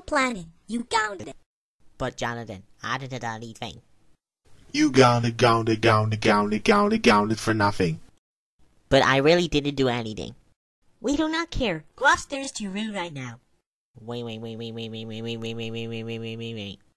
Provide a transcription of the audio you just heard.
planet. You counted it. But Jonathan, I didn't do anything. You count it for nothing. But I really didn't do anything. We do not care. Go upstairs to your room right now. Wait.